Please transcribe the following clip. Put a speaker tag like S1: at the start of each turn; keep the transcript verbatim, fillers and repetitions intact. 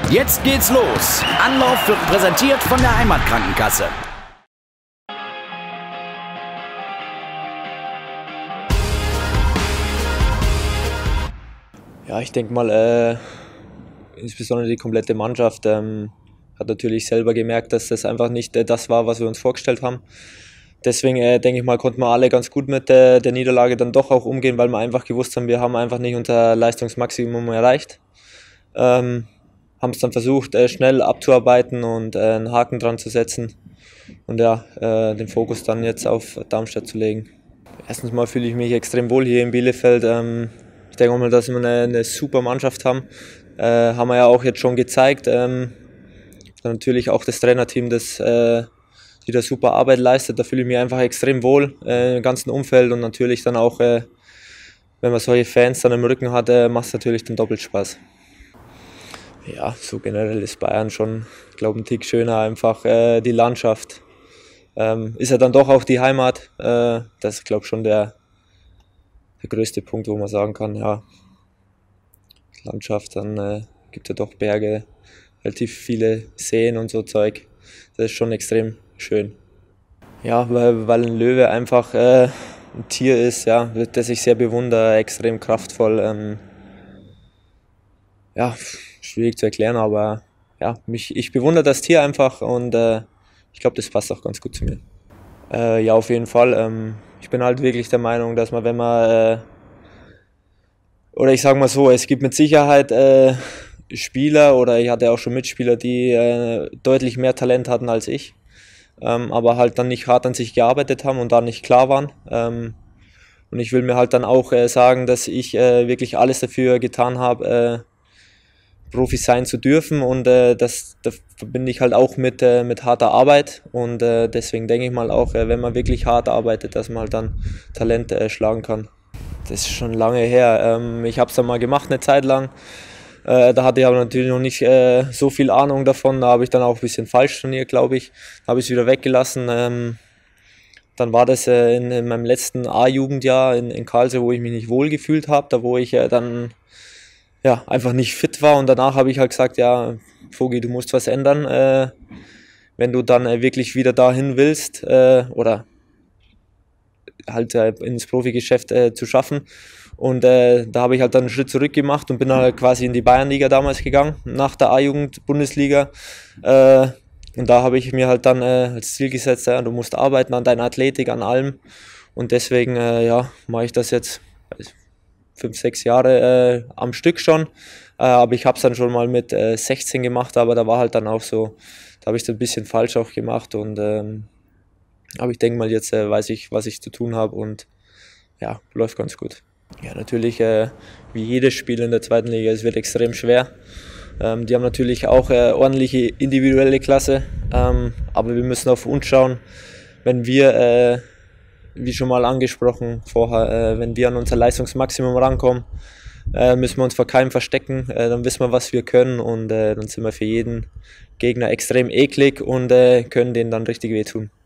S1: Jetzt geht's los. Anlauf wird präsentiert von der Heimatkrankenkasse.
S2: Ja, ich denke mal, äh, insbesondere die komplette Mannschaft ähm, hat natürlich selber gemerkt, dass das einfach nicht äh, das war, was wir uns vorgestellt haben. Deswegen äh, denke ich mal, konnten wir alle ganz gut mit äh, der Niederlage dann doch auch umgehen, weil wir einfach gewusst haben, wir haben einfach nicht unser Leistungsmaximum erreicht. Ähm, haben es dann versucht, äh, schnell abzuarbeiten und äh, einen Haken dran zu setzen und ja, äh, den Fokus dann jetzt auf Darmstadt zu legen. Erstens mal fühle ich mich extrem wohl hier in Bielefeld. Ähm, ich denke mal, dass wir eine, eine super Mannschaft haben. Äh, haben wir ja auch jetzt schon gezeigt. Ähm, natürlich auch das Trainerteam, das äh, wieder super Arbeit leistet. Da fühle ich mich einfach extrem wohl äh, im ganzen Umfeld und natürlich dann auch, äh, wenn man solche Fans dann im Rücken hat, äh, macht es natürlich dann doppelt Spaß. Ja, so generell ist Bayern schon, ich glaube, ein Tick schöner, einfach äh, die Landschaft. Ähm, ist ja dann doch auch die Heimat. Äh, das ist, glaube ich, schon der, der größte Punkt, wo man sagen kann, ja, Landschaft, dann äh, gibt es ja doch Berge, relativ viele Seen und so Zeug. Das ist schon extrem schön. Ja, weil, weil ein Löwe einfach äh, ein Tier ist, ja, das ich sehr bewundere, extrem kraftvoll. Ähm, ja, schwierig zu erklären, aber ja, mich, ich bewundere das Tier einfach und äh, ich glaube, das passt auch ganz gut zu mir. Äh, ja, auf jeden Fall. Ähm, ich bin halt wirklich der Meinung, dass man, wenn man, äh, oder ich sage mal so, es gibt mit Sicherheit äh, Spieler oder ich hatte auch schon Mitspieler, die äh, deutlich mehr Talent hatten als ich, ähm, aber halt dann nicht hart an sich gearbeitet haben und da nicht klar waren. Ähm, und ich will mir halt dann auch äh, sagen, dass ich äh, wirklich alles dafür getan habe, äh, Profi sein zu dürfen und äh, das, das verbinde ich halt auch mit, äh, mit harter Arbeit und äh, deswegen denke ich mal auch, äh, wenn man wirklich hart arbeitet, dass man halt dann Talente äh, schlagen kann. Das ist schon lange her. Ähm, ich habe es dann mal gemacht eine Zeit lang, äh, da hatte ich aber natürlich noch nicht äh, so viel Ahnung davon, da habe ich dann auch ein bisschen falsch trainiert, glaube ich, da habe ich es wieder weggelassen. Ähm, dann war das äh, in, in meinem letzten A-Jugendjahr in, in Karlsruhe, wo ich mich nicht wohl gefühlt habe, da wo ich äh, dann ja, einfach nicht fit war und danach habe ich halt gesagt, ja, Vogi, du musst was ändern, äh, wenn du dann äh, wirklich wieder dahin willst äh, oder halt äh, ins Profigeschäft äh, zu schaffen und äh, da habe ich halt dann einen Schritt zurück gemacht und bin halt quasi in die Bayernliga damals gegangen, nach der A-Jugend-Bundesliga äh, und da habe ich mir halt dann äh, als Ziel gesetzt, ja, du musst arbeiten an deiner Athletik, an allem und deswegen äh, ja, mache ich das jetzt fünf, sechs Jahre äh, am Stück schon, äh, aber ich habe es dann schon mal mit äh, sechzehn gemacht, aber da war halt dann auch so, da habe ich es ein bisschen falsch auch gemacht und ähm, aber ich denke mal, jetzt äh, weiß ich, was ich zu tun habe und ja, läuft ganz gut. Ja, natürlich, äh, wie jedes Spiel in der zweiten Liga, es wird extrem schwer. Ähm, die haben natürlich auch äh, ordentliche individuelle Klasse, ähm, aber wir müssen auf uns schauen, wenn wir äh, wie schon mal angesprochen vorher, äh, wenn wir an unser Leistungsmaximum rankommen, äh, müssen wir uns vor keinem verstecken, äh, dann wissen wir, was wir können und äh, dann sind wir für jeden Gegner extrem eklig und äh, können denen dann richtig wehtun.